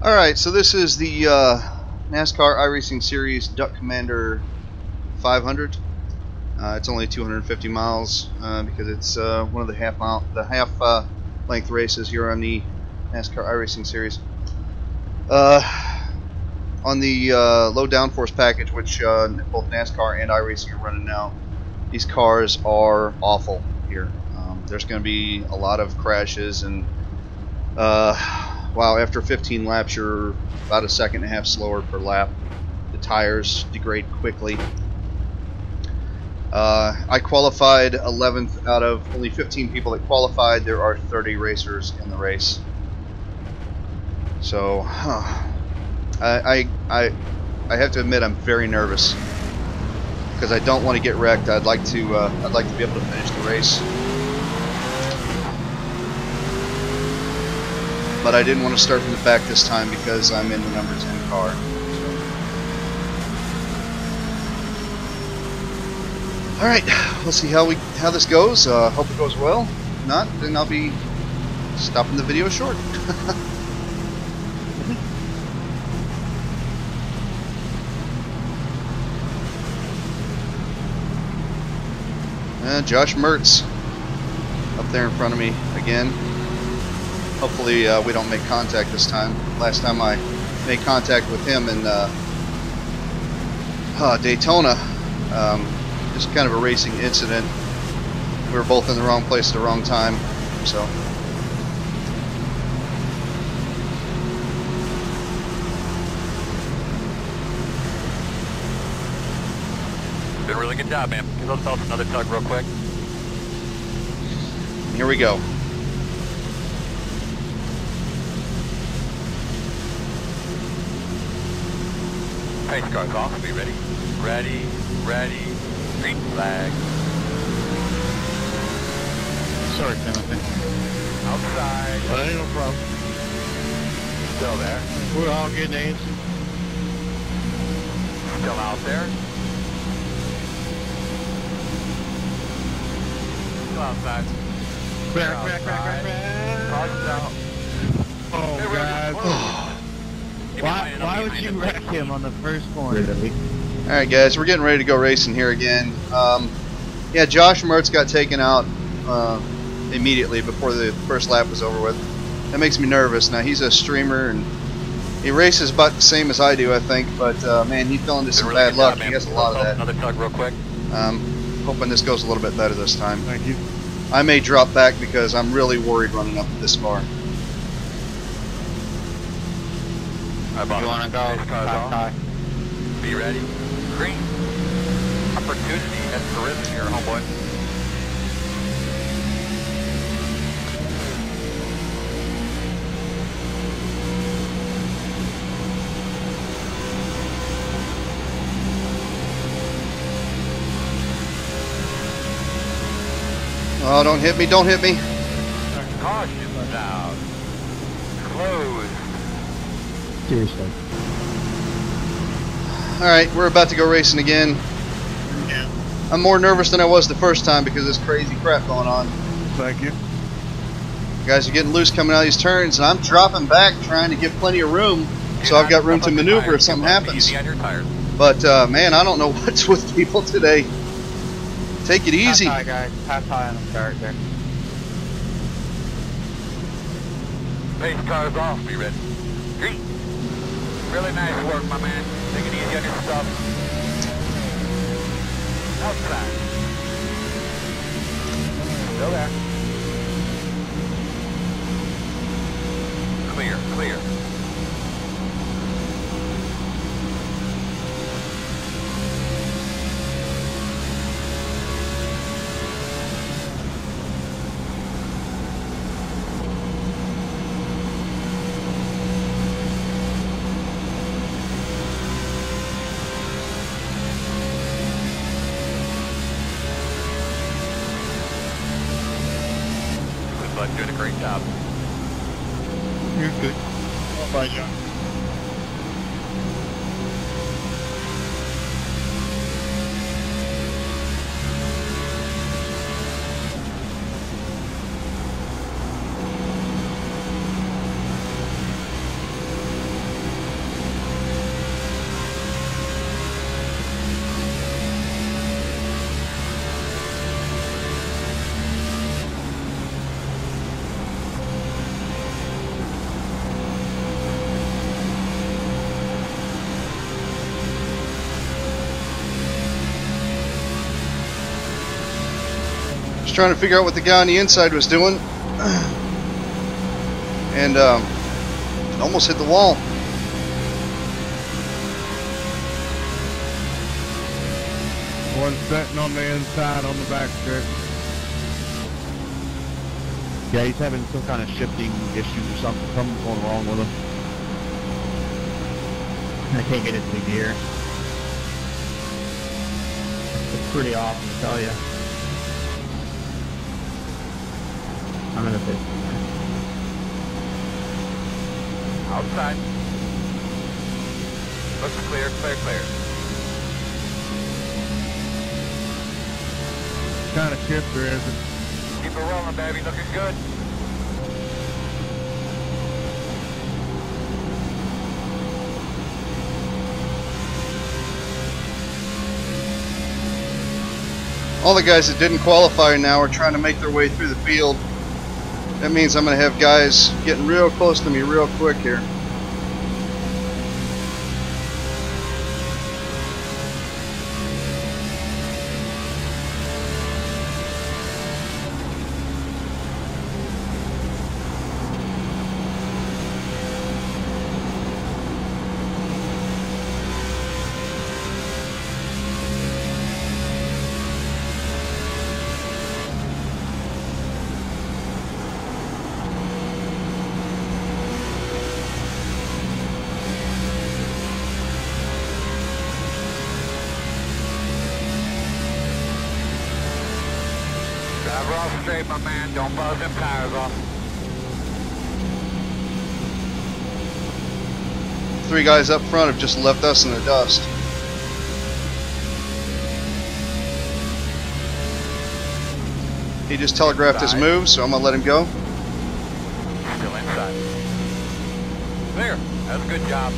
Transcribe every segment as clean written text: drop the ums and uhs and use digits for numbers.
Alright, so this is the NASCAR iRacing Series Duck Commander 500. It's only 250 miles because it's one of the half length races here on the NASCAR iRacing Series. On the low downforce package, which both NASCAR and iRacing are running now, these cars are awful here. There's going to be a lot of crashes, and wow, after 15 laps you're about a second and a half slower per lap. The tires degrade quickly. I qualified 11th out of only 15 people that qualified. There are 30 racers in the race. So I have to admit I'm very nervous because I don't want to get wrecked. I'd like to be able to finish the race, but I didn't want to start from the back this time because I'm in the number 10 car. All right, we'll see how this goes. Hope it goes well. If not, then I'll be stopping the video short. Josh Mertz up there in front of me again. Hopefully we don't make contact this time. Last time I made contact with him in Daytona, just kind of a racing incident. We were both in the wrong place at the wrong time, so. Did a really good job, man. Give those fellas another tug real quick. Here we go. Pace car's off. Be ready. Ready. Ready. Green flag. Sorry, Timothy. Outside. Well, ain't no problem. Still there. We're all getting antsy. Still out there. Still outside. Crack. Car's out. Oh, Hey, God. Why would you wreck him on the first corner? Alright guys, we're getting ready to go racing here again. Yeah, Josh Mertz got taken out immediately before the first lap was over with. That makes me nervous. Now he's a streamer and he races about the same as I do, I think, but man, he fell into some Really bad luck. Job, He has a lot of that. Another tug real quick. Hoping this goes a little bit better this time. Thank you. I may drop back because I'm really worried running up this far. You want to go? Tie. Be ready. Green. Opportunity has arisen here, homeboy. Oh, don't hit me, don't hit me. Caution out. Closed. Seriously. Alright, we're about to go racing again. Yeah. I'm more nervous than I was the first time because of this crazy crap going on. Thank you. You guys are getting loose coming out of these turns, and I'm dropping back trying to get plenty of room so I've got room to maneuver if something happens. But man, I don't know what's with people today. Take it easy. Half high, guys. Half high on the start there. Pace car's off. Be ready. Green. Really nice work, my man. Take it easy on your stuff. Outside. Still there. Clear, clear. Doing a great job. You're good. Bye, John. was trying to figure out what the guy on the inside was doing, and almost hit the wall. One sitting on the inside on the back strip. Yeah, he's having some kind of shifting issues or something. Something's going wrong with him. I can't get it to gear. It's pretty awesome, I tell you. I'm gonna fit. Outside. Looks clear, clear, clear. What kind of shifter is it? Keep it rolling, baby. Looking good. All the guys that didn't qualify now are trying to make their way through the field. That means I'm going to have guys getting real close to me real quick here. Driver off straight, my man. Don't buzz them tires off. 3 guys up front have just left us in the dust. He just telegraphed his move, so I'm going to let him go. Still inside. Clear. That's a good job.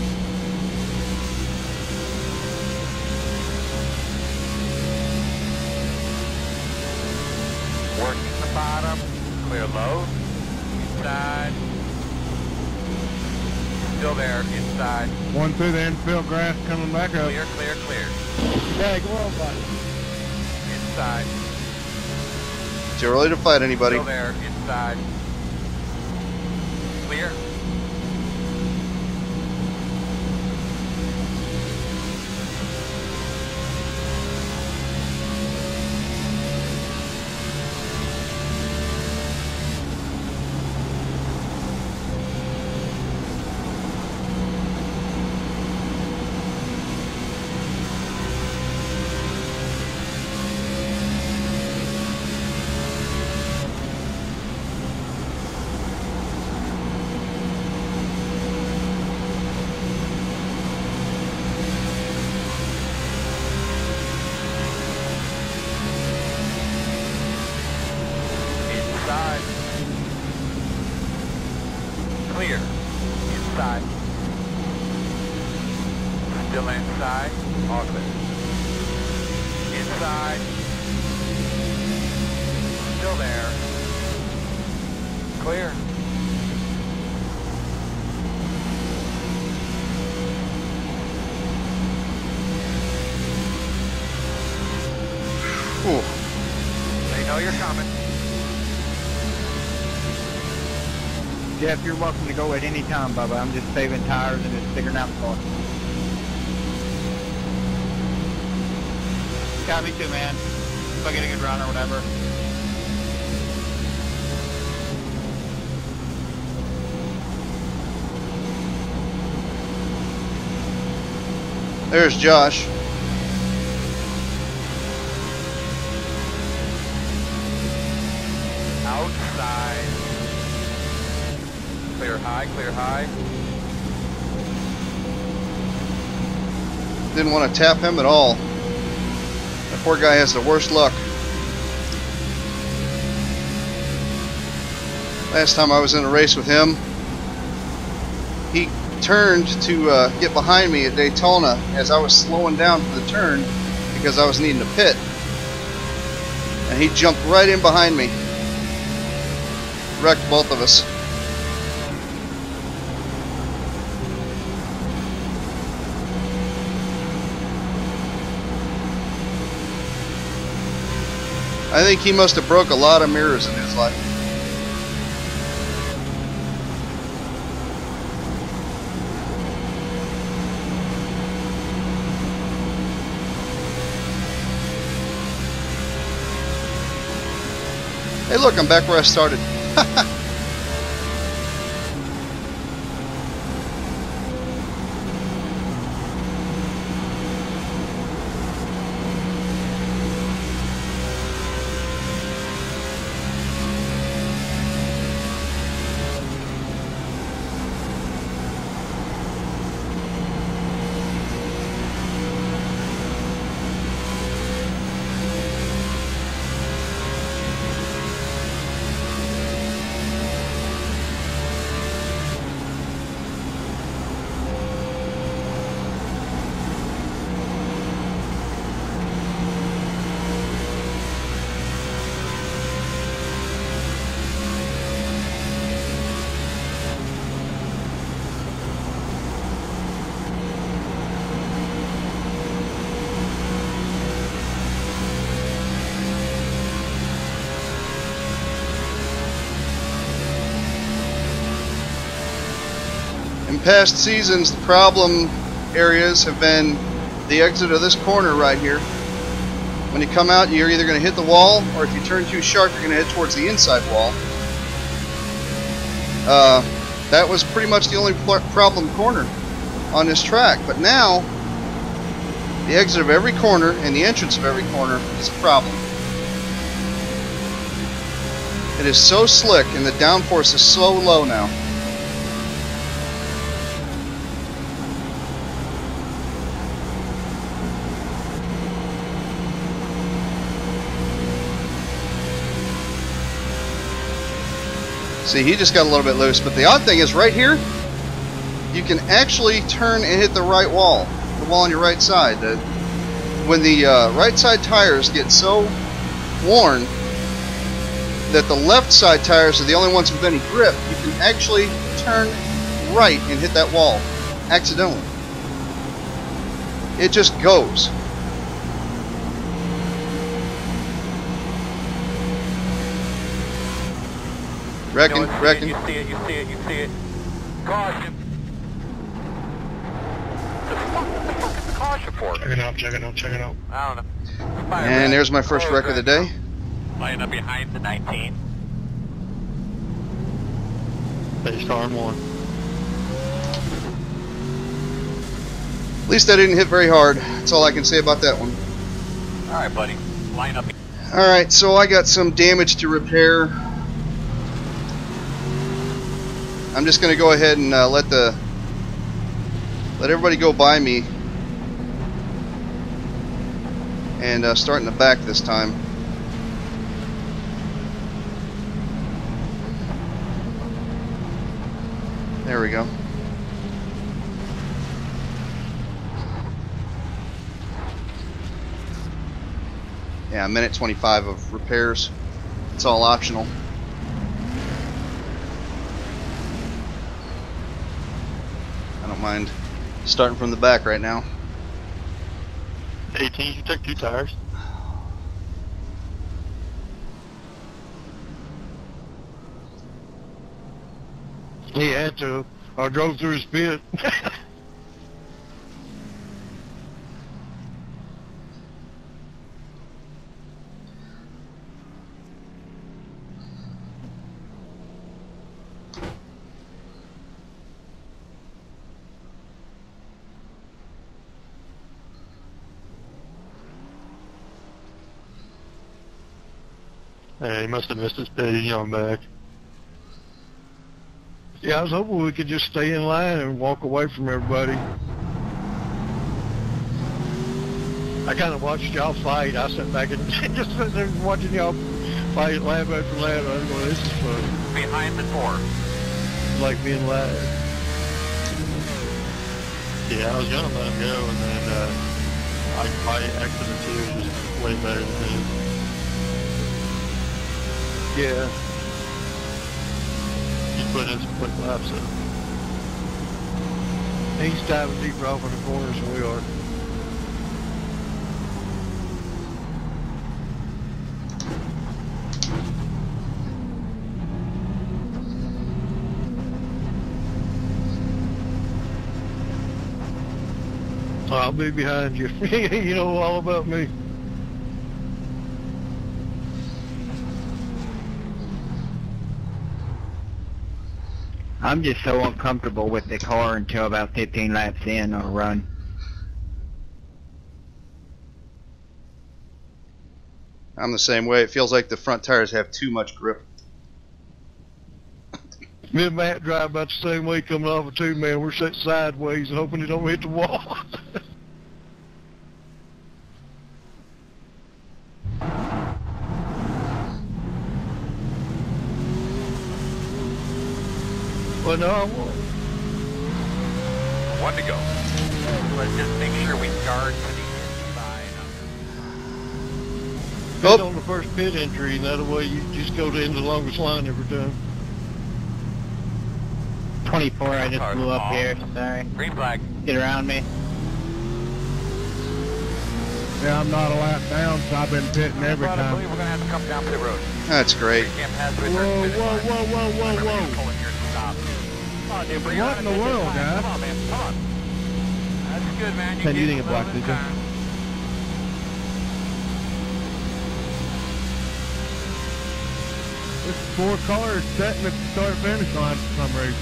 Working the bottom. Clear low. Inside. Still there. Inside. One through the infield grass coming back up. Clear, clear, clear. Yeah, go on, buddy. Inside. Too early to fight anybody. Still there. Inside. Clear. Inside. Clear. Inside. Still inside. All clear. Inside. Still there. Clear. Ooh. They know you're coming. Jeff, you're welcome to go at any time, Bubba. I'm just saving tires and just figuring out the car. Got me too, man. If I get a good run or whatever. There's Josh. Outside. Clear high, clear high. Didn't want to tap him at all. That poor guy has the worst luck. Last time I was in a race with him, he turned to get behind me at Daytona as I was slowing down for the turn because I was needing to pit. And he jumped right in behind me. Wrecked both of us. I think he must have broke a lot of mirrors in his life. Hey look, I'm back where I started. In past seasons, the problem areas have been the exit of this corner right here. When you come out, you're either going to hit the wall, or if you turn too sharp, you're going to head towards the inside wall. That was pretty much the only problem corner on this track. But now, the exit of every corner and the entrance of every corner is a problem. It is so slick, and the downforce is so low now. See, he just got a little bit loose, but the odd thing is right here, you can actually turn and hit the right wall, the wall on your right side. When the right side tires get so worn that the left side tires are the only ones with any grip, you can actually turn right and hit that wall accidentally. It just goes. Reckon. You see it. Caution. What the fuck is the caution for? Check it out. I don't know. And there's my first wreck of the day. Line up behind the 19. Base car on one. At least I didn't hit very hard. That's all I can say about that one. Alright, buddy. Line up. Alright, so I got some damage to repair. I'm just going to go ahead and let everybody go by me, and start in the back this time. There we go. Yeah, a minute 25 of repairs. It's all optional. I don't mind starting from the back right now. 18, you took 2 tires. He had to. I drove through his pit. Hey, he must have missed his pit on back. Yeah, I was hoping we could just stay in line and walk away from everybody. I kind of watched y'all fight. I sat back and just sat there watching y'all fight lap after lap. I was going, this is fun. Behind the 4. It's like being live. Yeah, I was gonna let him go, and then I exited too, just way better than him. Yeah. He's putting in some quick laps up. He's diving deeper off in the corners than we are. I'll be behind you. You know all about me. I'm just so uncomfortable with the car until about 15 laps in on a run. I'm the same way. It feels like the front tires have too much grip. Me and Matt drive about the same way coming off a two-man. We're sitting sideways and hoping it don't hit the wall. Well, no, I won't. One to go. Let's just make sure we guard to the inside. Pit on the first pit entry, and that way you just go to the longest line every time. 24, I just Cars blew up off. here. Sorry. Green flag. Get around me. Yeah, I'm not a lap down, so I've been pitting every I believe time. we're going to have to come down pit road. That's great. You can't pass Whoa, through whoa, the whoa, whoa, whoa, whoa. Pulling here to stop. Come on, dude, bring What in the world, guys? Come on, man. Come on. That's good, man. Ken, you didn't keep get blocked, moving did you? time. There's 4 cars setting at the start-finish line for some reason.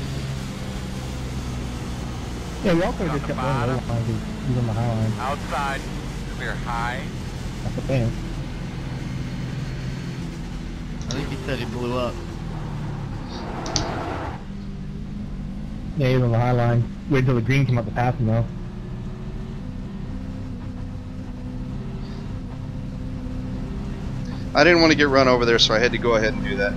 Yeah, Walker On just the kept bottom. running over he's on the high line. Outside. Clear high. That's the thing. I think he said he blew up. Yeah, he's on the high line. Wait until the green came up to pass him though. I didn't want to get run over there, so I had to go ahead and do that.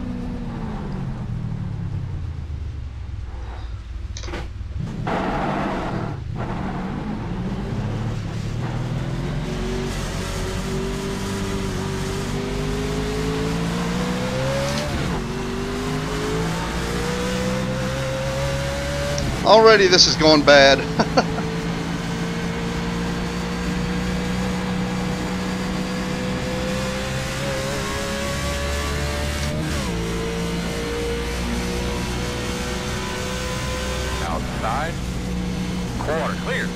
Already this is going bad. Outside. Corner. Clear.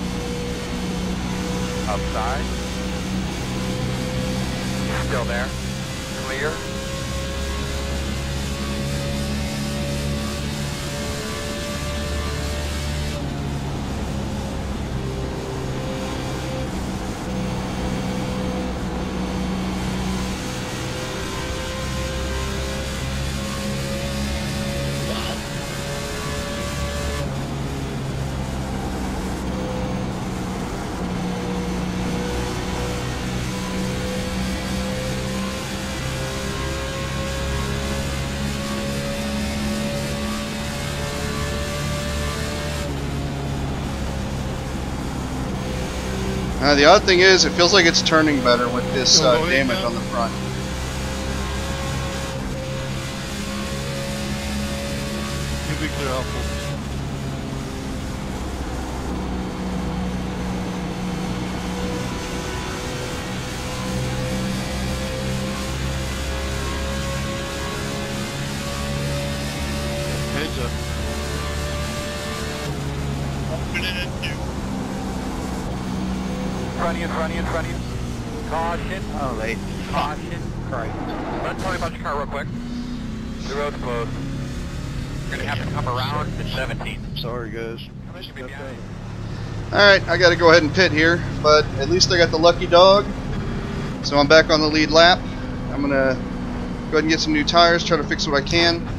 Outside. Still there. Clear. The odd thing is, it feels like it's turning better with this damage on the front. You'll be clear off. Heads up. Front of you. Caution. Holy Caution. Christ. Let's tell me about your car real quick. The road's closed. You're going to have to come around to 17. Sorry, guys. This should be behind. Alright, I gotta go ahead and pit here, but at least I got the lucky dog. So I'm back on the lead lap. I'm gonna go ahead and get some new tires, try to fix what I can.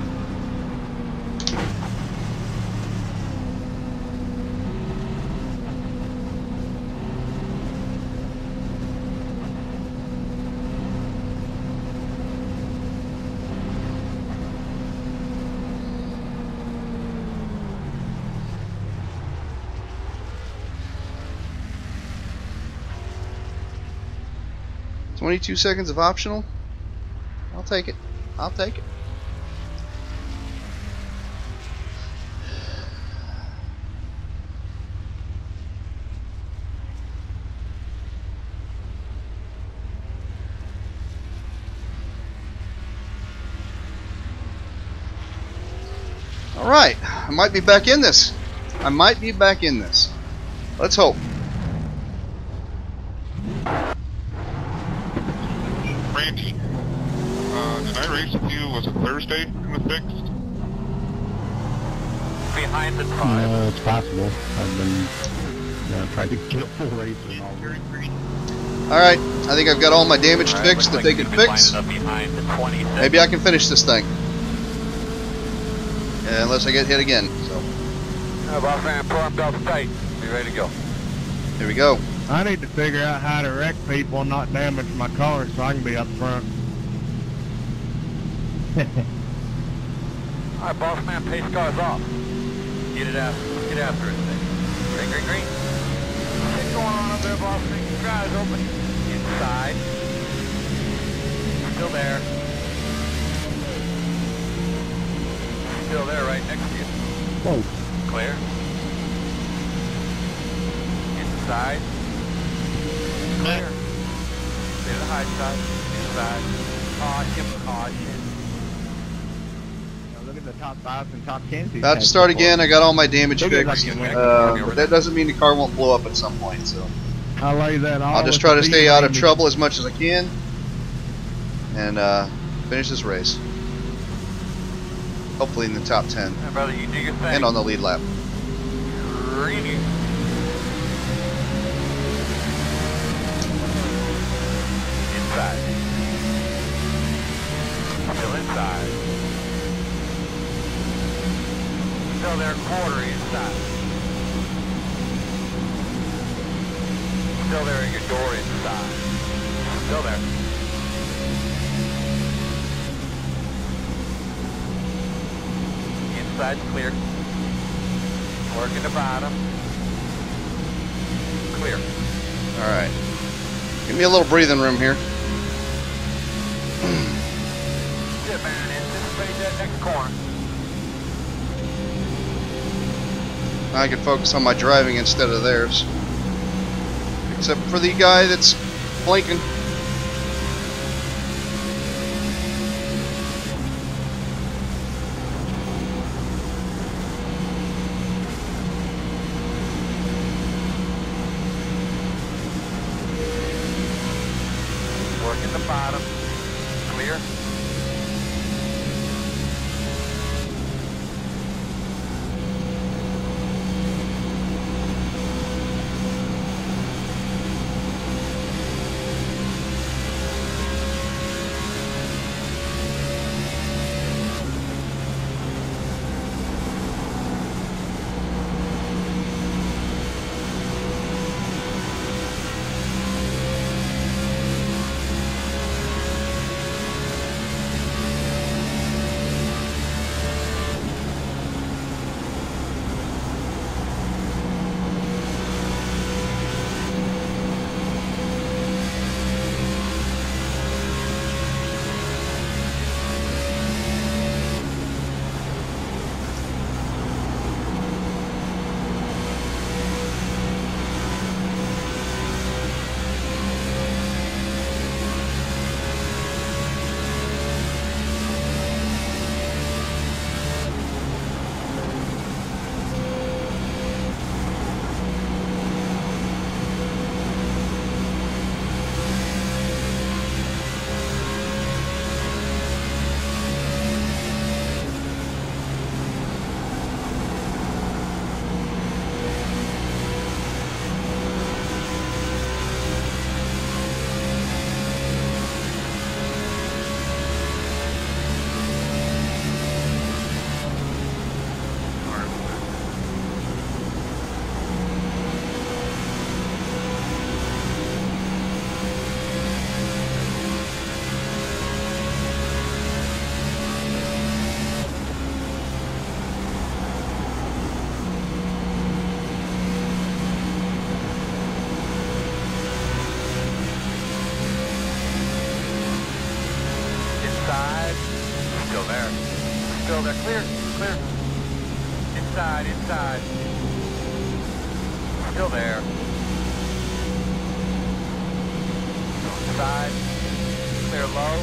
$22 seconds of optional. I'll take it. I'll take it. Alright, I might be back in this. Let's hope. Randy, did I race with you, was it Thursday in the fixed? Behind the drive. No, it's possible. I've been tried to get a full race and all. Alright, I think I've got all my damage All right, fixed that looks they like can you've been fix. lining up behind the 26. Maybe I can finish this thing. Unless I get hit again. So Boss man, form belt tight. Be ready to go. here we go. I need to figure out how to wreck people and not damage my car so I can be up front. All right, boss man, pace car's off. Get after it. Green, green, green. What's going on up there, boss man? Keep your eyes open. Inside. Still there. Still there, right next to you. Whoa. Clear. Inside. Clear. Stay to the high side. Inside. Caution, caution. Now look at the top 5s and top 10s. About to start again. I got all my damage Look at fixed. like you went. But that doesn't mean the car won't blow up at some point. So I lay that all I'll just with try the to stay out of V90. trouble as much as I can and finish this race. Hopefully in the top 10 Hey, brother, you do your thing. and on the lead lap. Greeny. Inside. Still inside. Still there, quarter inside. Still there in your door inside. Still there. Inside's clear. Working the bottom. Clear. Alright. Give me a little breathing room here. Good man, anticipate that next corner. I can focus on my driving instead of theirs. Except for the guy that's blinking. Working the bottom. Clear. Still there. Clear. Clear. Inside. Inside. Still there. Inside. Clear low.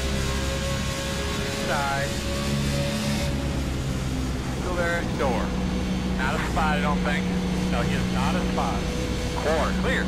Inside. Still there at door. Not a spot, I don't think. No, he is not a spot. Corner, clear.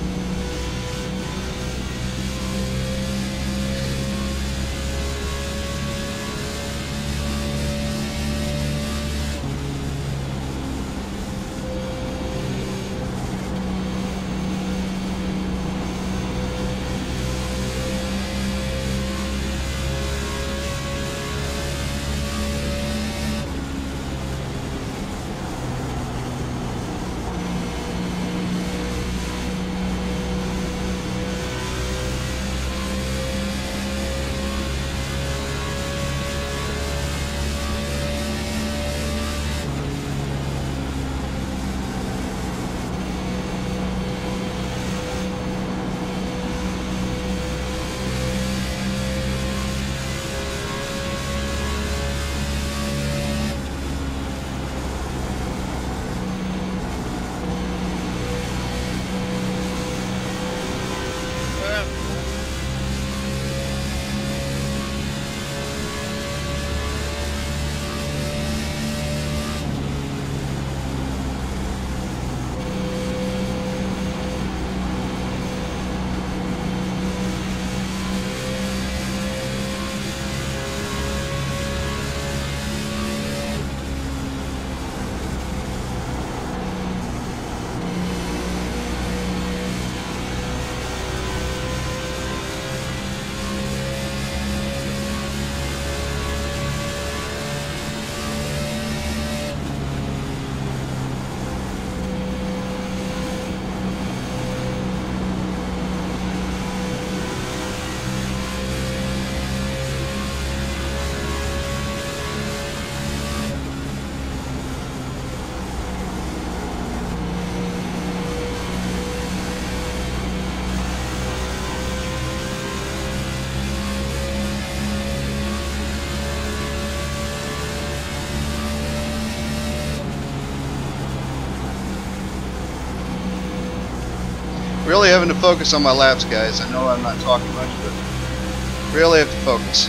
Really having to focus on my laps, guys. I know I'm not talking much, but really have to focus.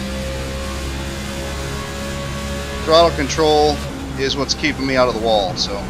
Throttle control is what's keeping me out of the wall, so.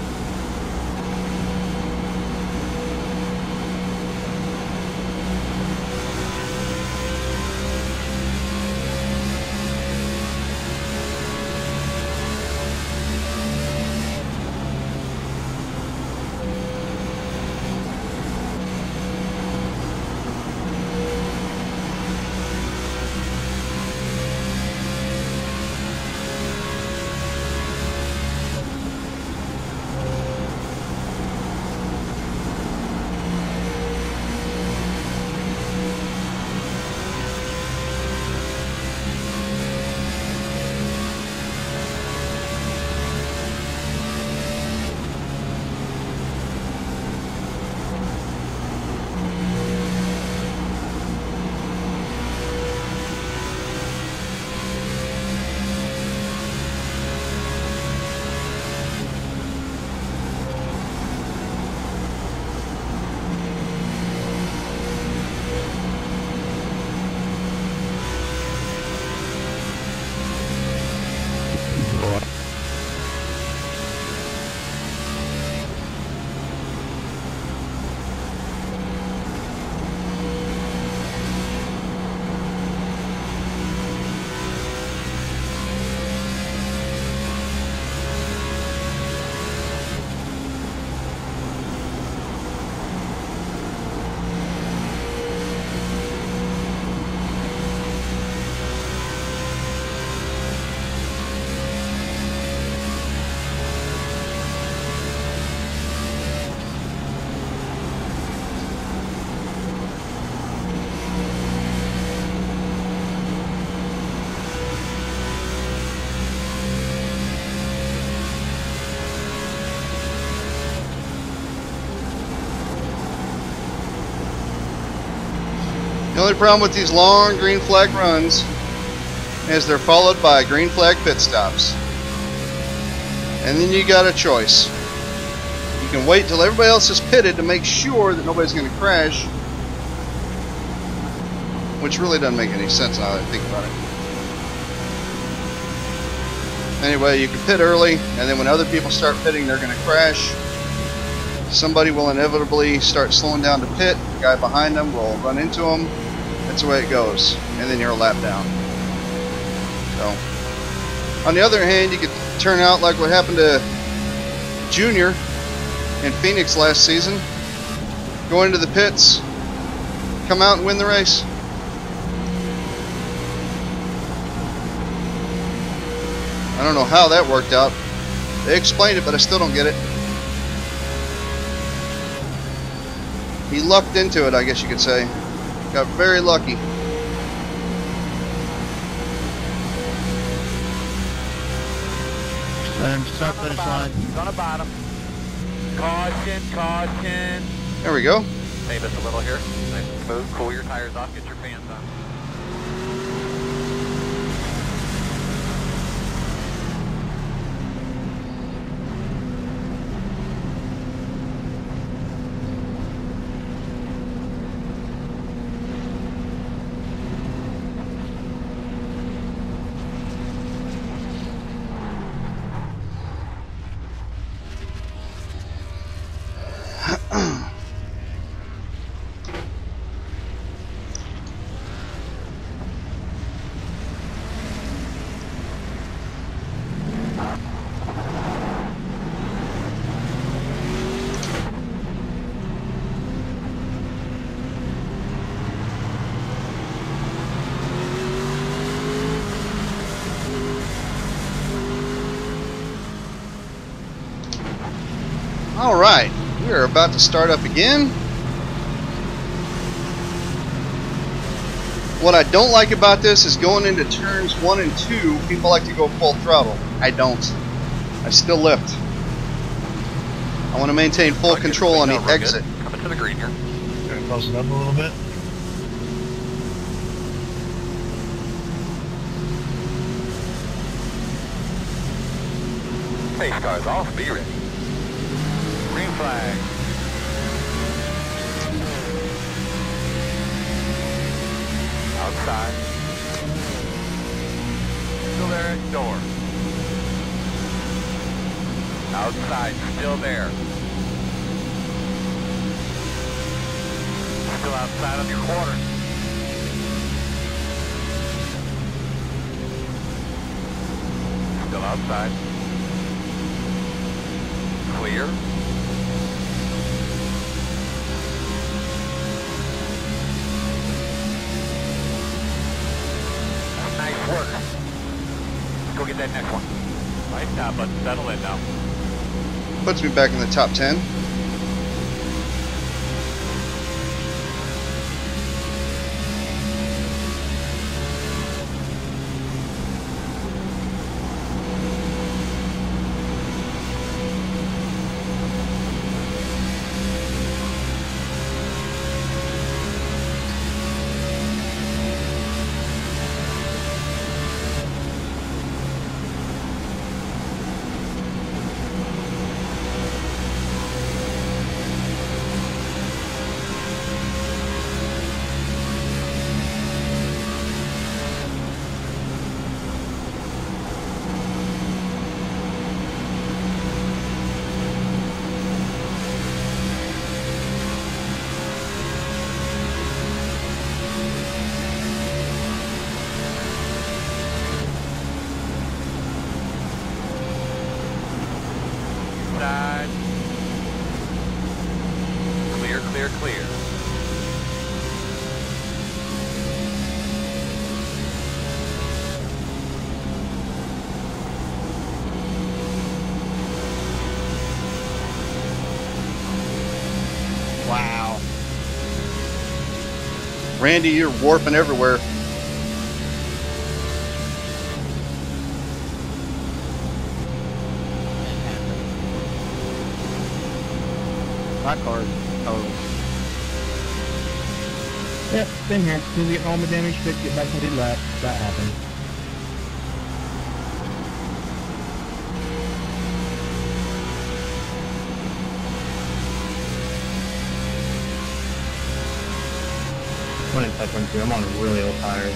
The only problem with these long green flag runs is they're followed by green flag pit stops. And then you got a choice. You can wait till everybody else is pitted to make sure that nobody's going to crash, which really doesn't make any sense now that I think about it. Anyway, you can pit early, and then when other people start pitting, they're going to crash. somebody will inevitably start slowing down to pit. The guy behind them will run into them. That's the way it goes. And then you're a lap down. So, on the other hand, you could turn out like what happened to Junior in Phoenix last season. Go into the pits, come out and win the race. I don't know how that worked out. They explained it, but I still don't get it. He lucked into it, I guess you could say. Got very lucky. And start finish line. He's on the bottom. Caution, caution. There we go. Save us a little here. Nice and smooth. Cool your tires off. Get your fans on. Alright, we are about to start up again. What I don't like about this is going into turns 1 and 2, people like to go full throttle. I don't. I still lift. I want to maintain full control on the exit. Coming to the green here. Gonna close it up a little bit. Face cars off. Be ready. Green flag. Outside. Still there at door. Outside, still there. Still outside on your quarter. Still outside. Clear. Nice work. Let's go get that next one. Right now, but settle in now. Puts me back in the top 10. Side. Clear, clear, clear. Wow. Randy, you're warping everywhere. My car's total. Yep, same here. As soon as we get all my damage fixed, get back to the lap. That happens. When it's type 1 2, I'm on really old tires.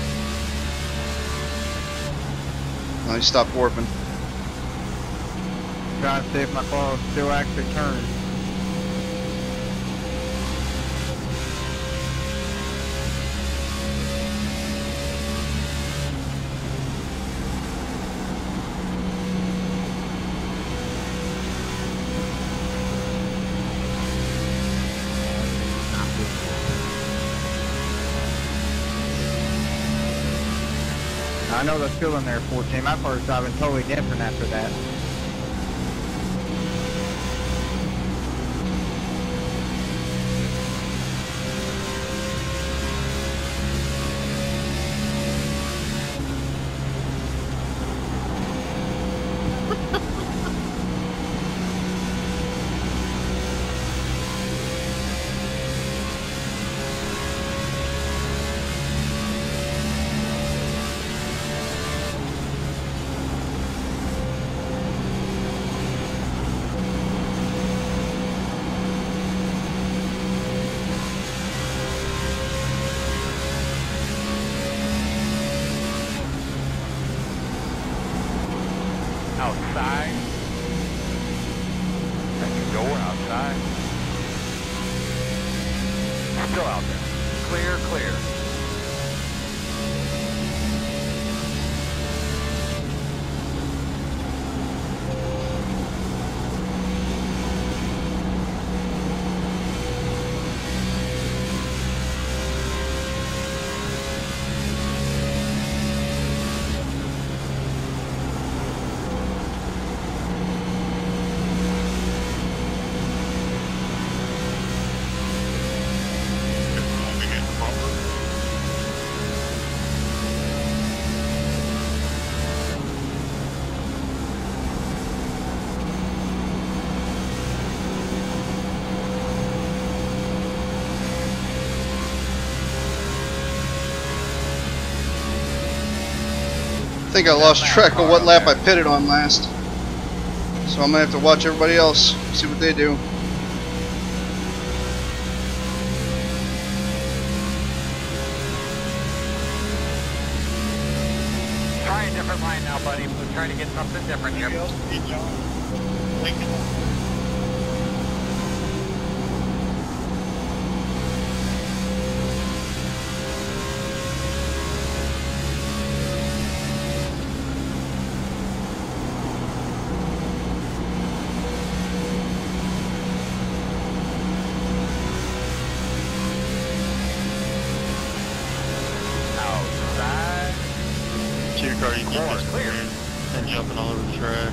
I stopped warping. Trying to see if my car will still actually turn. I know they're still in there, 14. My first driving totally different after that. Outside. Second door outside. Still out there. Clear, clear. I think I lost track of what lap I pitted on last. So I'm gonna have to watch everybody else, see what they do. Try a different line now, buddy. We're trying to get something different here. Your car, you keep this clear and jumping all over the track.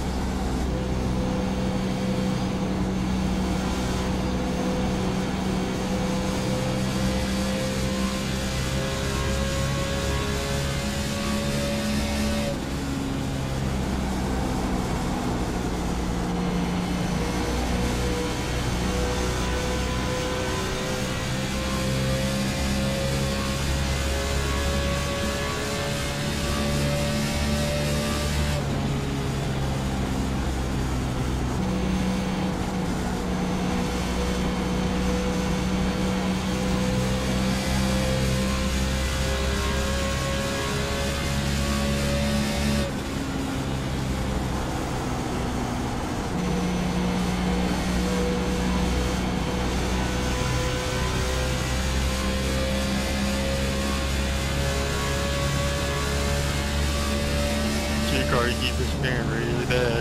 Your car, you keep this steering really bad.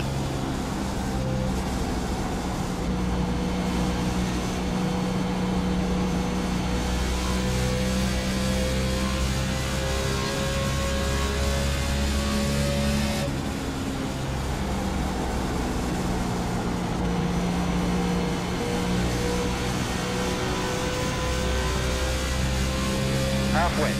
Halfway.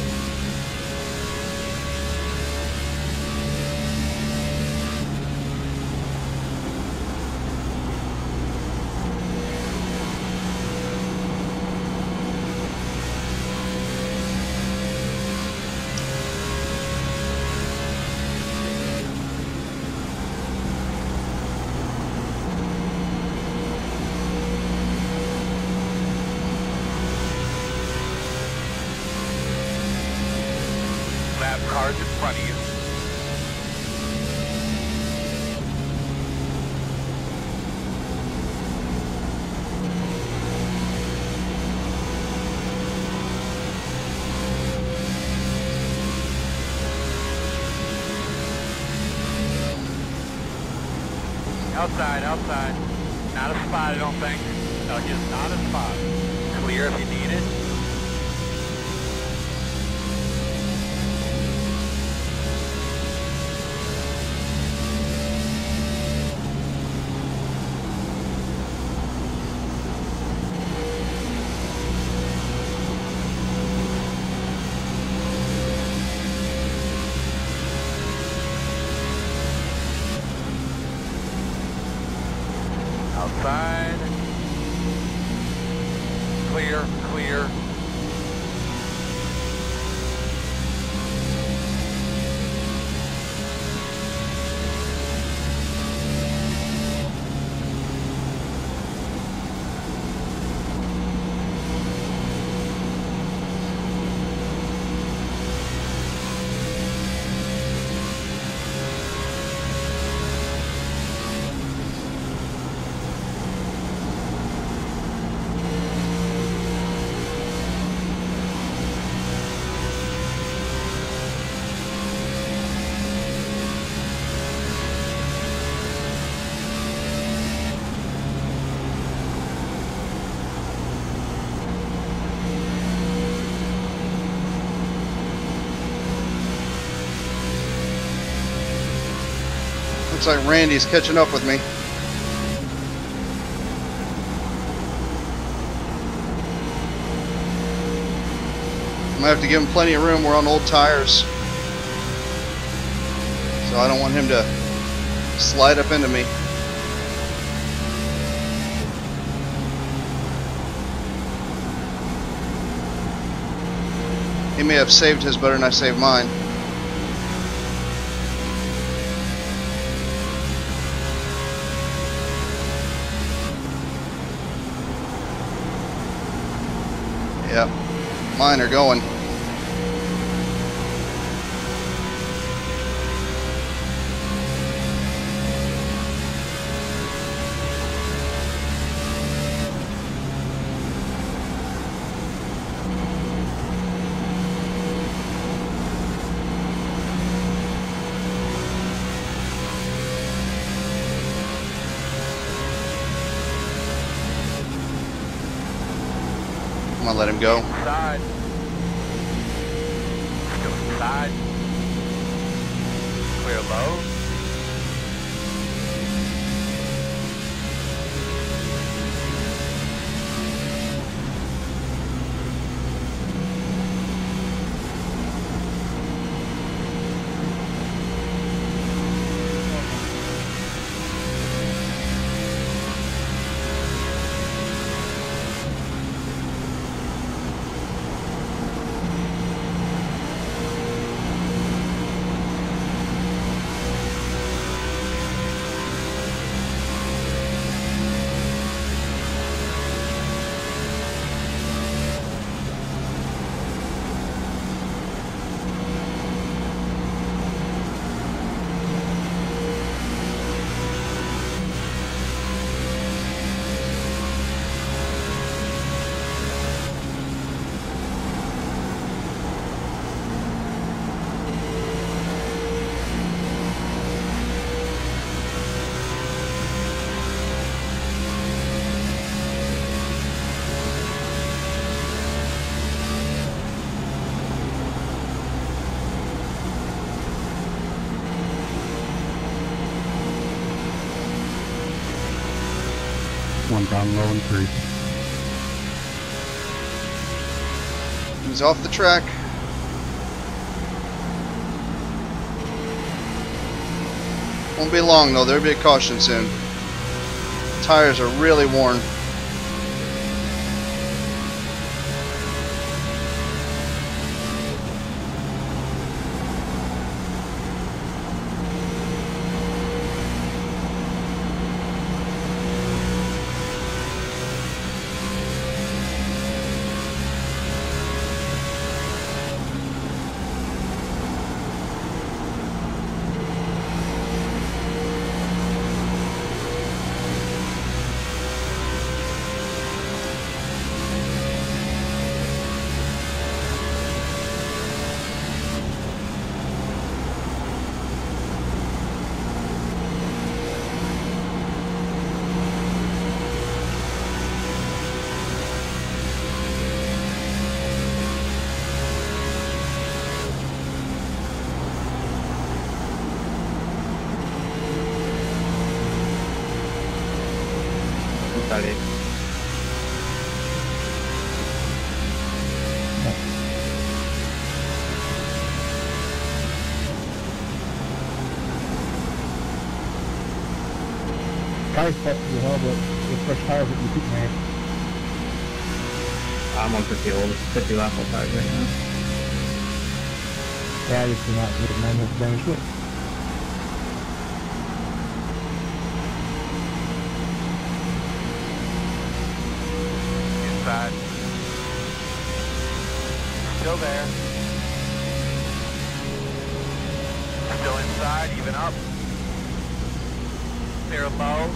Lap cars in front of you. Outside, outside. Not a spot, I don't think. No, just not a spot. Clear if you need it. Looks like Randy's catching up with me. I'm gonna have to give him plenty of room. We're on old tires, so I don't want him to slide up into me. He may have saved his better than I saved mine. Yep, mine are going. I'm gonna let him go. Side. Go inside. Clear low. One down low and 3. He's off the track. Won't be long though, there'll be a caution soon. Tires are really worn. Tire spots as well, but with fresh tires that you keep man. I'm on 50 old, 50 lap on tires right now. Yeah, I just do not get manual damage to it. Inside. Still there. Still inside, even up. Clear low.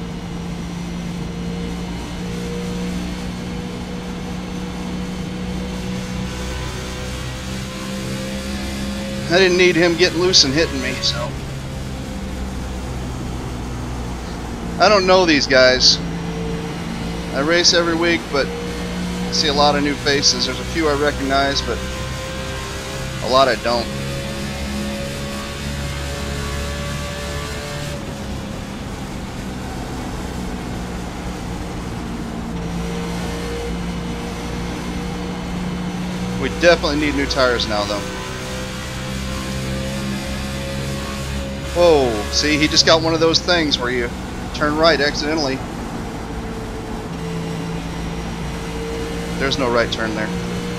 I didn't need him getting loose and hitting me, so. I don't know these guys. I race every week, but I see a lot of new faces. There's a few I recognize, but a lot I don't. We definitely need new tires now, though. Whoa, see, he just got one of those things where you turn right accidentally. There's no right turn there.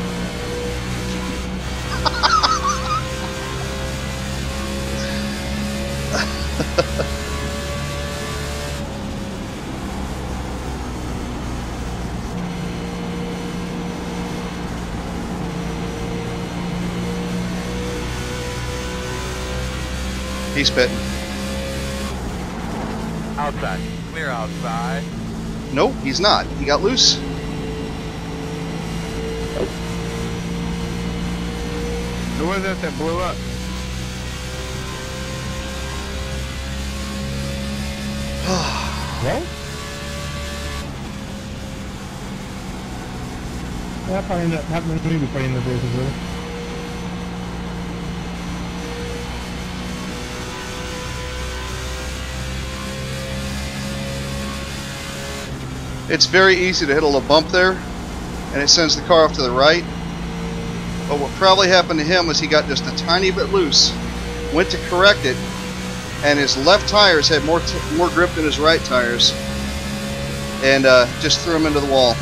He's spitting. Outside. Clear outside. Nope, he's not. He got loose. Who was it that blew up? Well? That probably ended up happening to me before the end of the race, really. It's very easy to hit a little bump there, and it sends the car off to the right. But what probably happened to him was he got just a tiny bit loose, went to correct it, and his left tires had more grip than his right tires, and just threw him into the wall.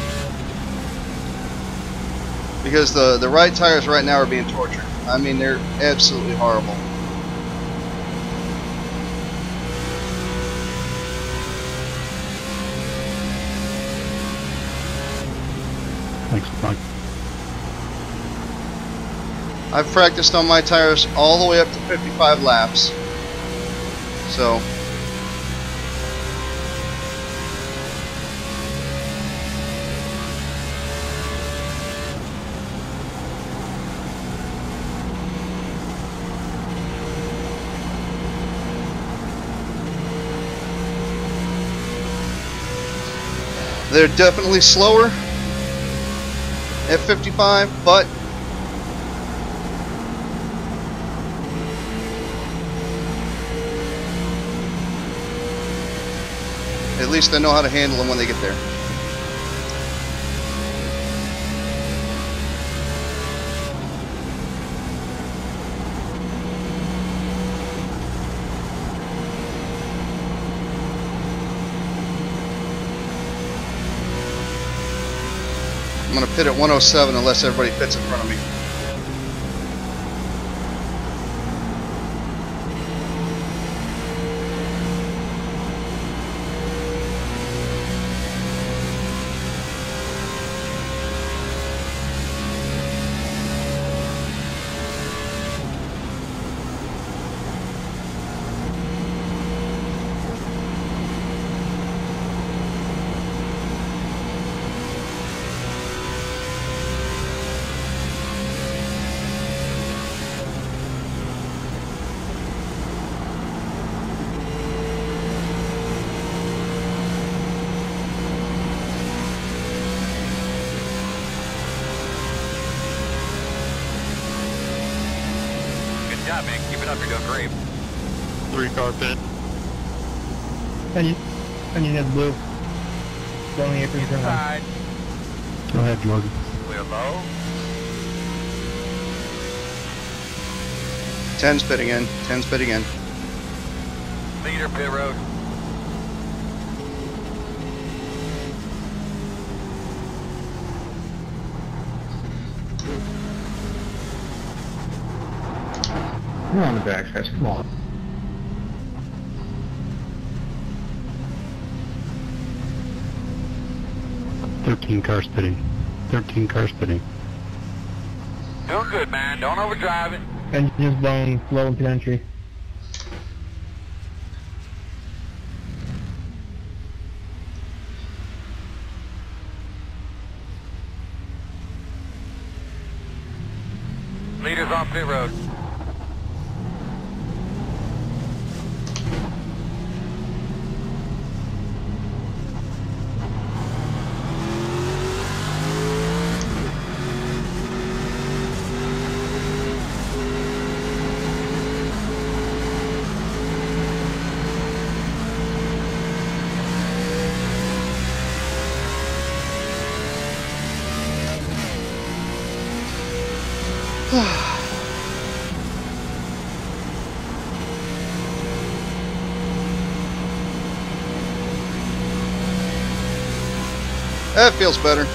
Because the right tires right now are being tortured. I mean, they're absolutely horrible. Thanks, Mike. I've practiced on my tires all the way up to 55 laps. So they're definitely slower at 55, but at least I know how to handle them when they get there. I'm going to pit at 107 unless everybody pits in front of me. Good job, man. Keep it up. You're doing great. 3-car pit. Onion is blue. Going here for your turn. Inside. Go ahead, Jordan. Clear low. 10's pitting in. 10's pitting in. Leader pit road. You're on the backstretch, come on. Thirteen cars pitting. 13 cars pitting. Doing good, man. Don't overdrive it. Engine's blown, low into entry. Leader's on pit road. That feels better.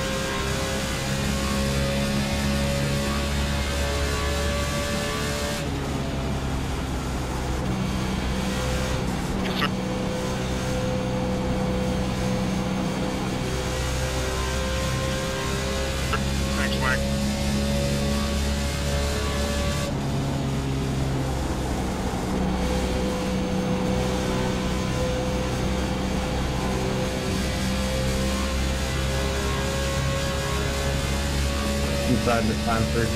Thanks, Mike. Inside this time, sir.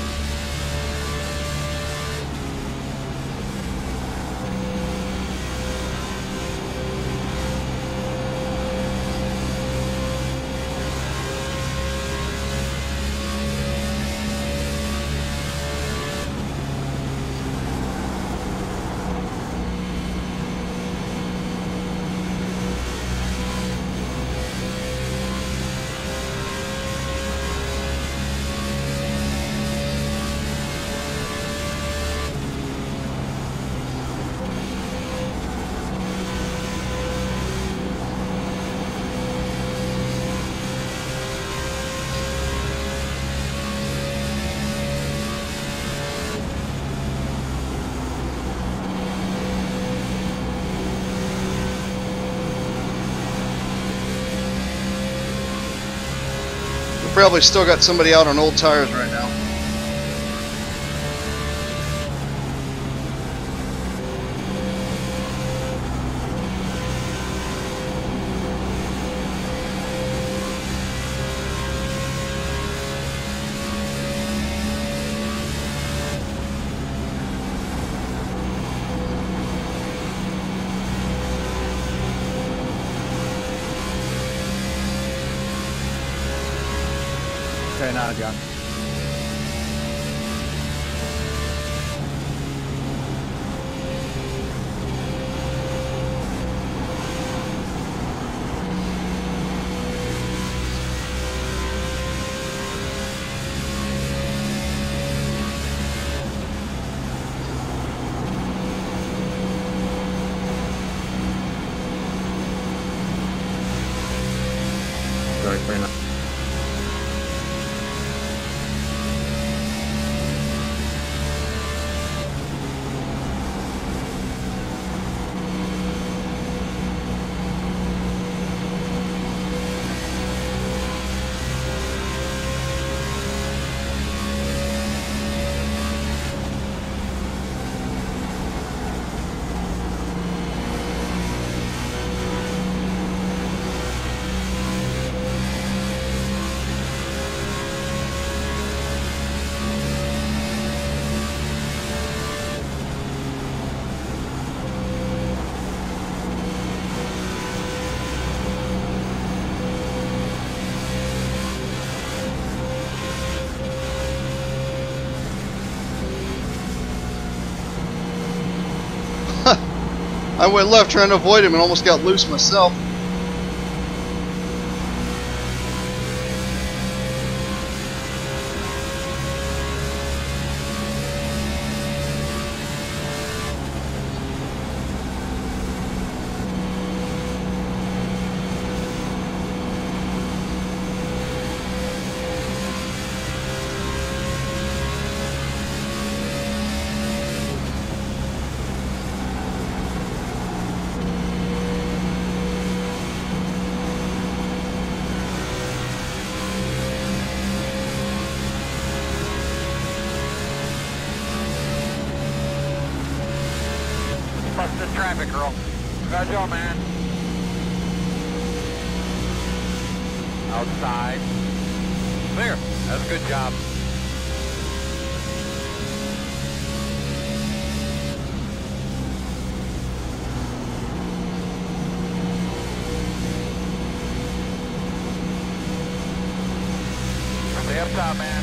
Probably still got somebody out on old tires right now. Okay, now, John. Sorry, clear enough. I went left trying to avoid him and almost got loose myself. Busted traffic, girl. Good job, man. Outside. Clear. That's a good job. Stay up top, man.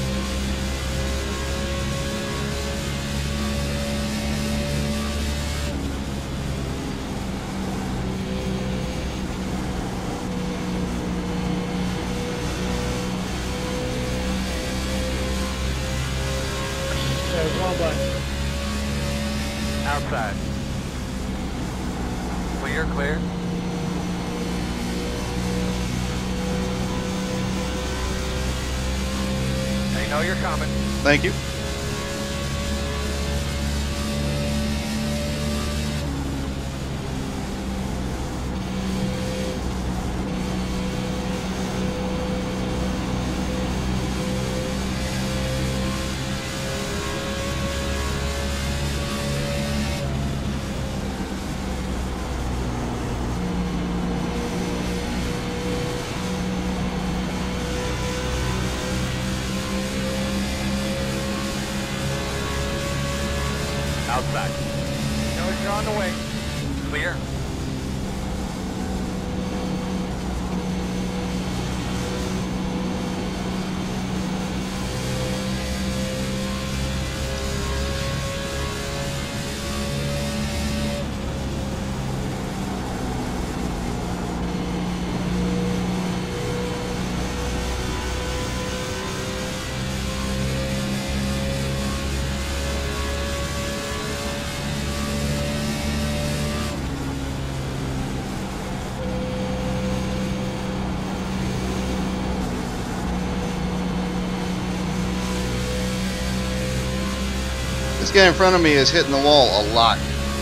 Outside. Clear, clear. know you're coming. Thank you. Outside. Know you're on the way. Clear. This guy in front of me is hitting the wall a lot.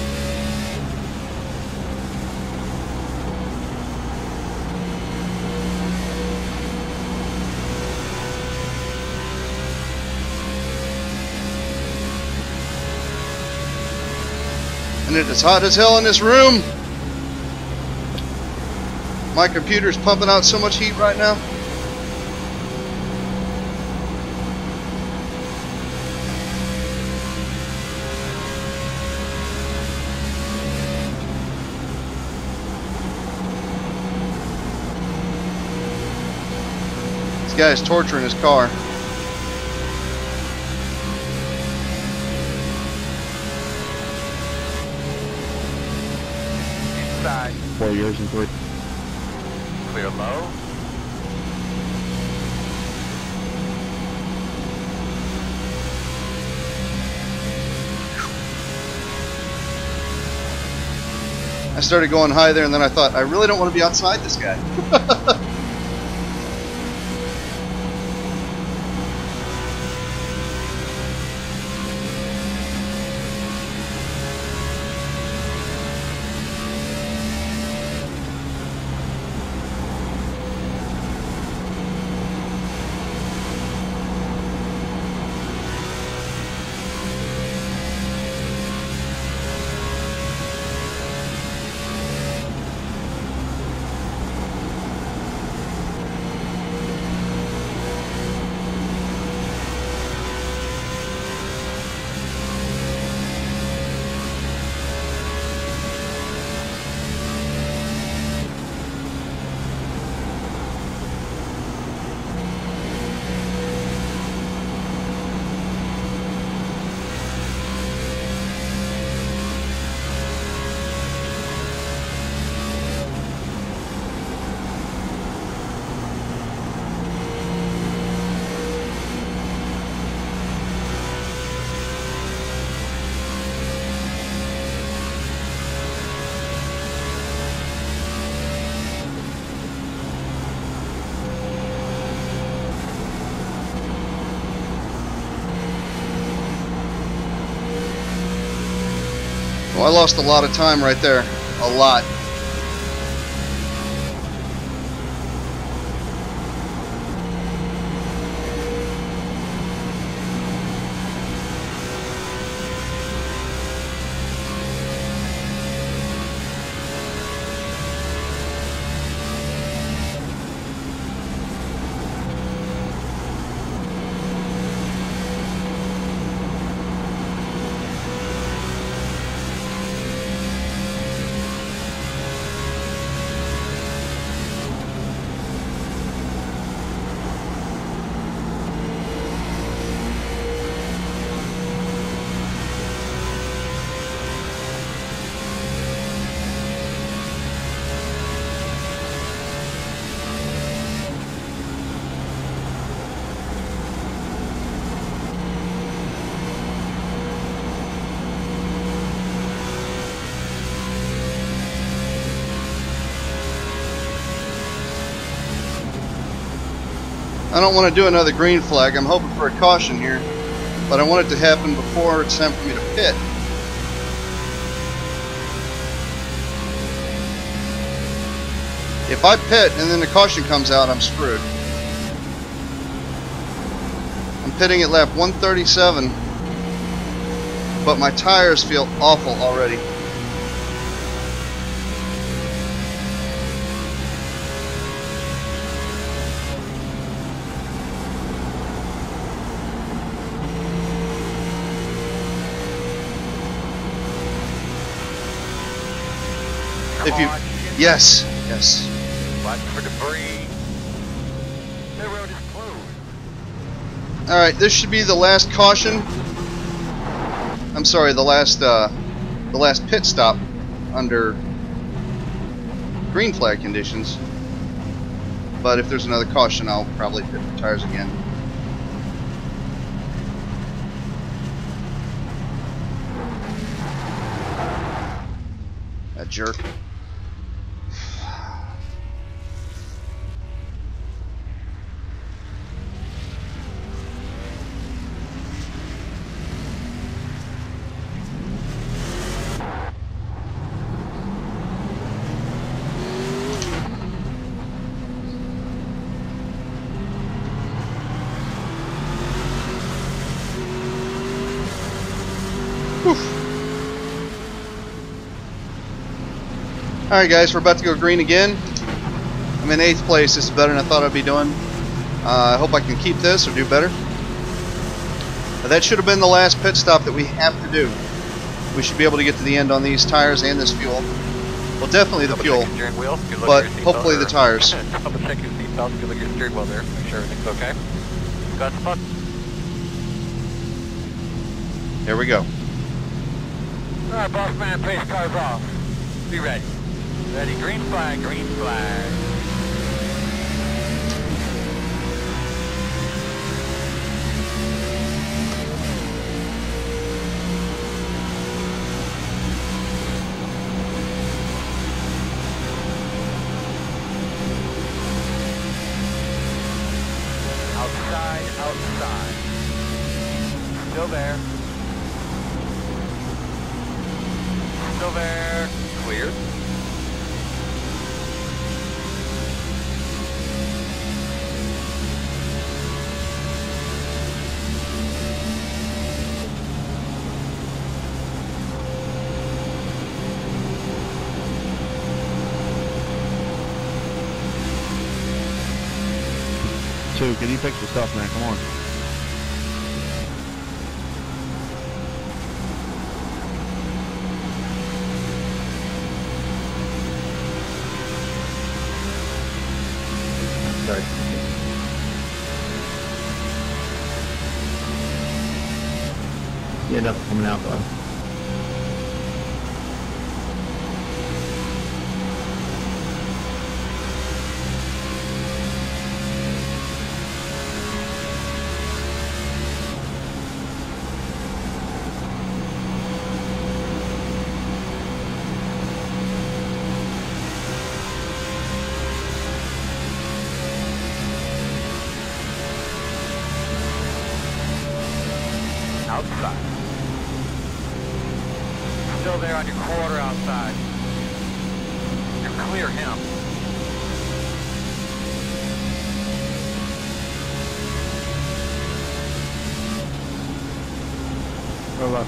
And it is hot as hell in this room. My computer's pumping out so much heat right now. This guy is torturing his car. Inside. 4 years and 3. Clear low. I started going high there, and then I thought, I really don't want to be outside this guy. Well, I lost a lot of time right there. A lot. I don't want to do another green flag. I'm hoping for a caution here, but I want it to happen before it's time for me to pit. If I pit and then the caution comes out, I'm screwed. I'm pitting at lap 137, but my tires feel awful already. If you, yes. Watch for debris. The road is closed. Alright, this should be the last caution. I'm sorry, the last pit stop under green flag conditions. But if there's another caution, I'll probably pit the tires again. That jerk. Alright guys, we're about to go green again. I'm in 8th place. This is better than I thought I'd be doing. I hope I can keep this or do better. That should have been the last pit stop that we have to do. We should be able to get to the end on these tires and this fuel. Well, definitely the fuel, but hopefully the tires. Double check your seatbelt. Good look at your steering wheel there. Make sure everything's okay. Got the button. Here we go. Alright, boss man, pace cars off. Be ready. Ready, green flag, green flag. Outside. Still there. Still there. Clear. Two, can you fix your stuff, man? Come on. Sorry. Yeah, nothing coming out though. Outside. Still there on your quarter outside. You're clear him. Go left.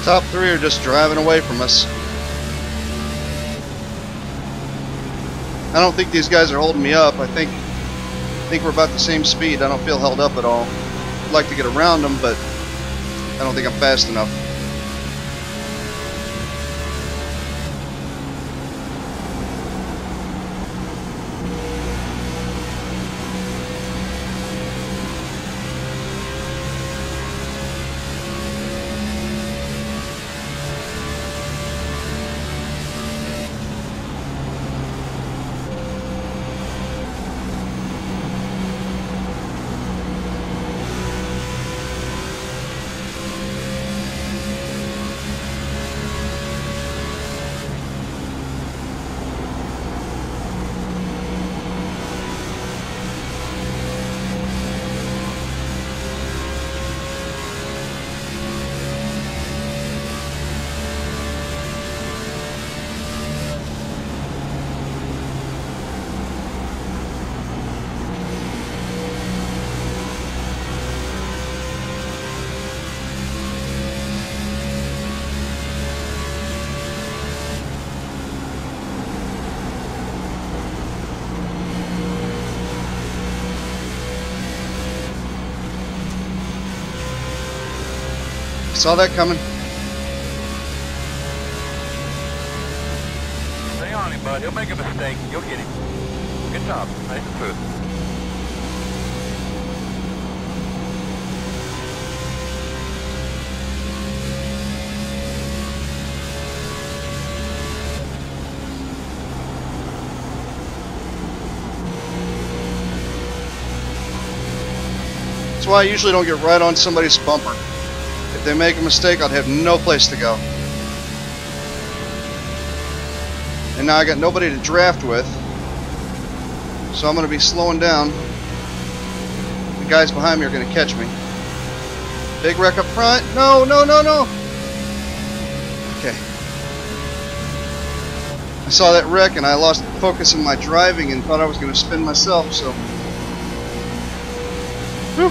Top three are just driving away from us. I don't think these guys are holding me up. I think we're about the same speed. I don't feel held up at all. I'd like to get around them, but I don't think I'm fast enough. Saw that coming. Stay on him, bud. He'll make a mistake. You'll get him. Good job. Nice and smooth. That's why I usually don't get right on somebody's bumper. If they make a mistake, I'd have no place to go. And now I got nobody to draft with, so I'm going to be slowing down. The guys behind me are going to catch me. Big wreck up front. No, no, no, no. Okay. I saw that wreck and I lost focus in my driving and thought I was going to spin myself, so. Whew.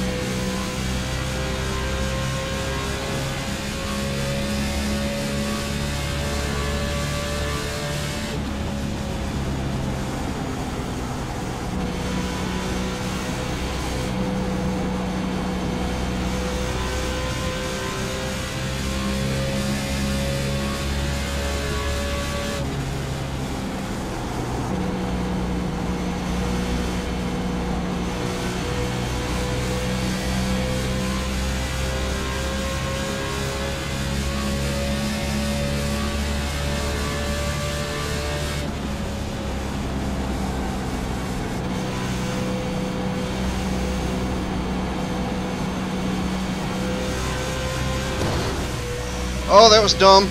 Oh, that was dumb.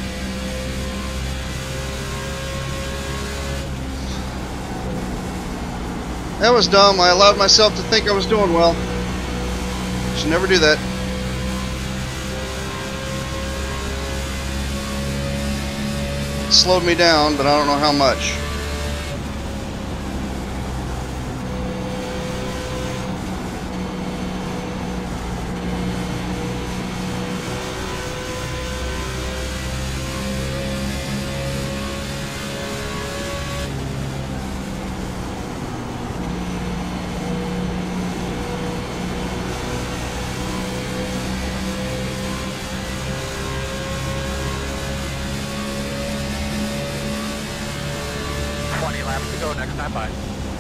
That was dumb. I allowed myself to think I was doing well. Should never do that. It slowed me down, but I don't know how much. Laps to go, next time by.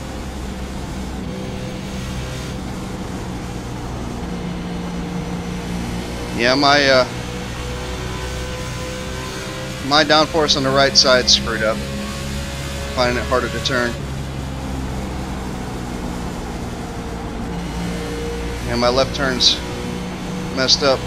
Yeah, my downforce on the right side screwed up. Finding it harder to turn. And my left turn's messed up.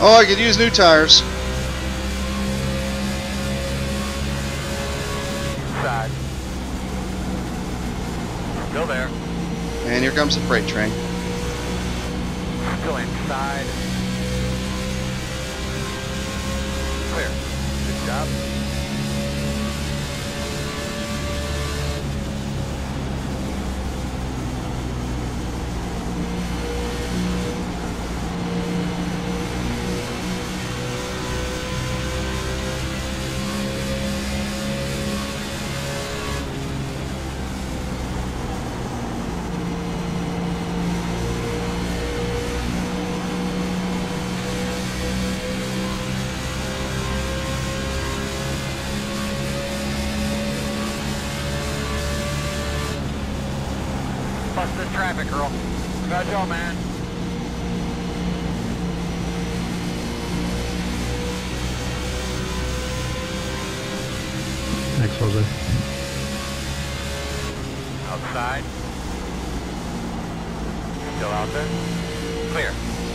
Oh, I could use new tires. Inside. Still there. And here comes the freight train. Still inside. Clear. Good job. Busting traffic, girl. Good job, man. Thanks, Jose. Outside. Still out there. Clear.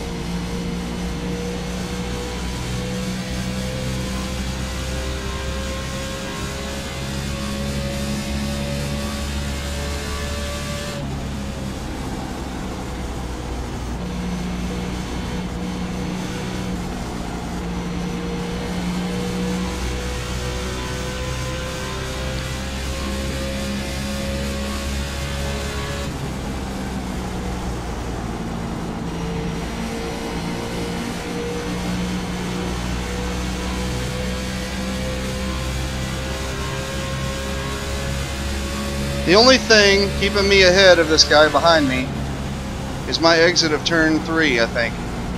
The only thing keeping me ahead of this guy behind me is my exit of turn 3, I think.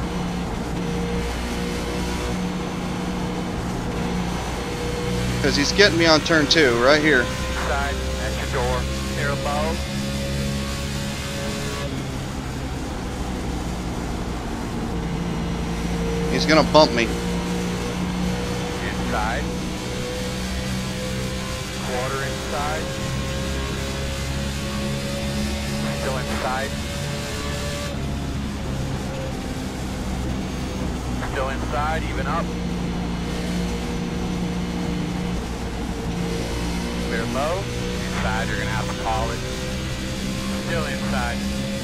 Because he's getting me on turn 2, right here. Inside. At your door. Near above. He's gonna bump me. Inside. Quarter inside. Still inside. Still inside, even up. Clear low. Inside, you're gonna have to call it. Still inside.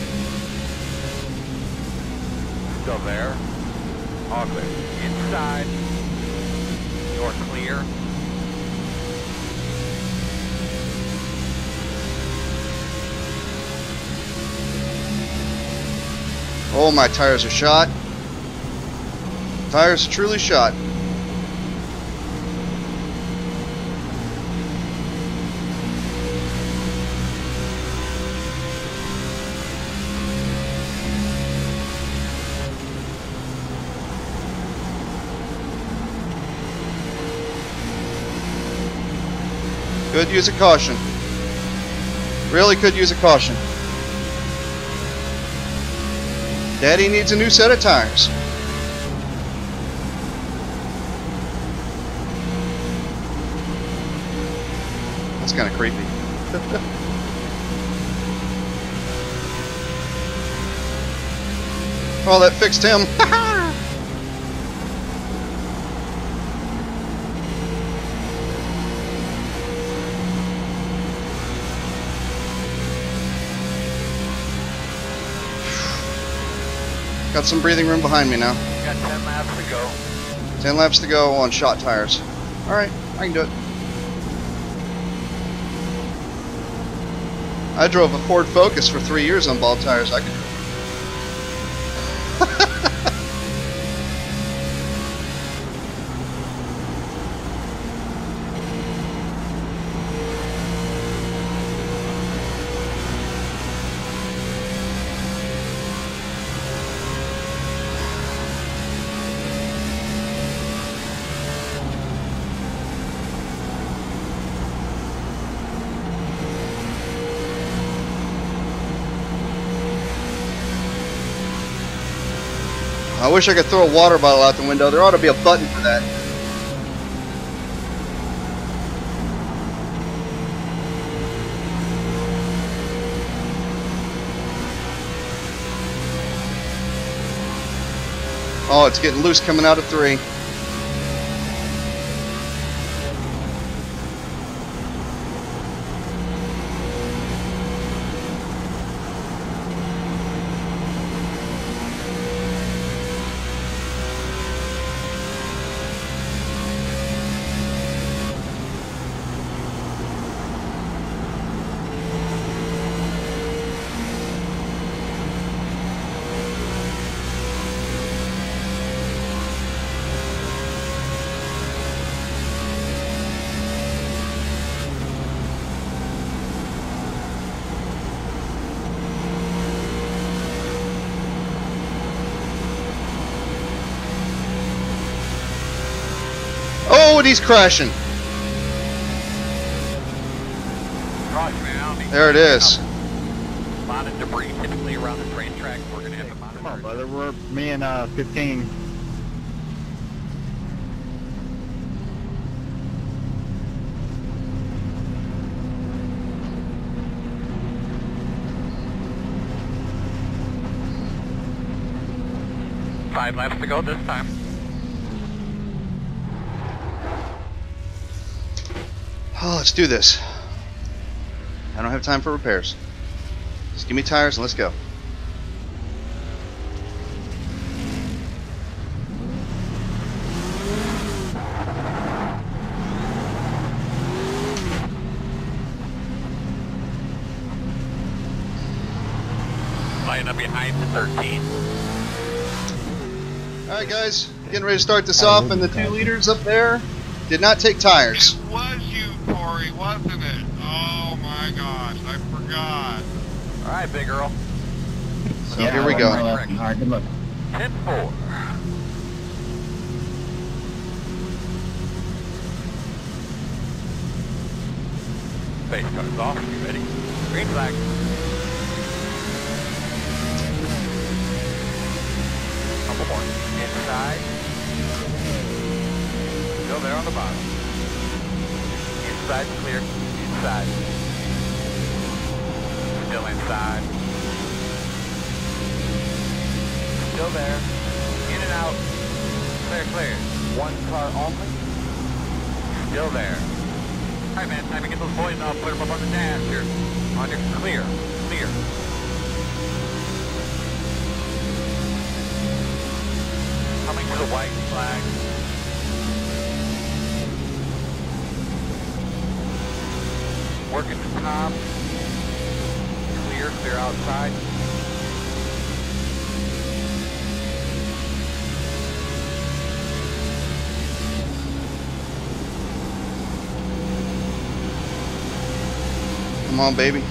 Still there. All clear. Inside. Door clear. Oh, my tires are shot. Tires are truly shot. Could use a caution. Really could use a caution. Daddy needs a new set of tires. That's kind of creepy. Oh, that fixed him. Got some breathing room behind me now. Got 10 laps to go. 10 laps to go on shot tires. Alright, I can do it. I drove a Ford Focus for 3 years on bald tires. I can do it. I wish I could throw a water bottle out the window. There ought to be a button for that. Oh, it's getting loose coming out of 3. Oh, and he's crashing. There it is. A lot of debris typically around the train track. We're going to have to monitor. Come on, brother. We're me and 15. Five laps to go this time. Oh, let's do this. I don't have time for repairs. Just give me tires and let's go. Line up behind the 13. Alright guys, getting ready to start this off, and the 2 leaders up there did not take tires. It was you, Corey, wasn't it? Oh my gosh, I forgot. Alright, Big Earl. So here we go. Alright, good luck. 10-4. Face cars off. You ready? Green flag. Couple more. Inside. Still there on the bottom. Inside clear. Inside. Still inside. Still there. In and out. Clear, clear. 1 car only. Still there. Alright man, time to get those boys off, put them up on the dash here. On your clear. Clear. Coming to the white flag. Working the top. Clear, clear outside. Come on, baby.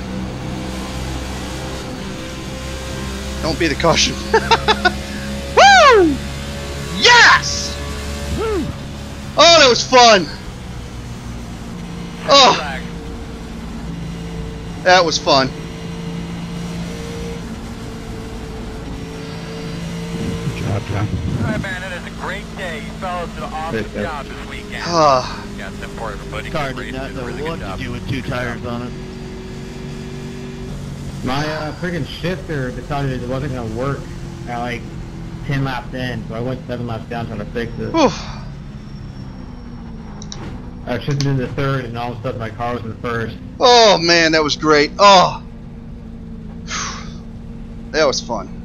Don't be the caution. Woo! Yes! Woo! Oh, that was fun. Oh, that was fun. Good job, John. Alright man, it is a great day. You fellas did an awesome job this weekend. Ah, Got them for everybody. Car Great, did not did a know really what good to job. do with 2 tires on it. My friggin' shifter decided it wasn't gonna work at like 10 laps in, so I went 7 laps down trying to fix it. whew. I shifted into the 3rd, and all of a sudden my car was in 1st. Oh man, that was great. Oh, that was fun.